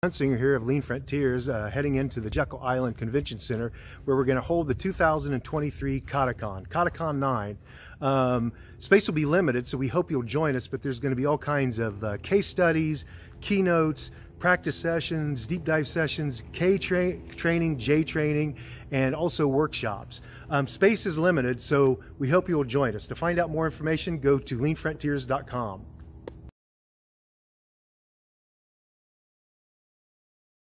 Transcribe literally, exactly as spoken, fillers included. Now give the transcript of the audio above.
Hunsinger here of Lean Frontiers, uh, heading into the Jekyll Island Convention Center, where we're going to hold the two thousand twenty-three KataCon, KataCon nine. Um, space will be limited, so we hope you'll join us, but there's going to be all kinds of uh, case studies, keynotes, practice sessions, deep dive sessions, K tra training, J training, and also workshops. Um, space is limited, so we hope you'll join us. To find out more information, go to lean frontiers dot com.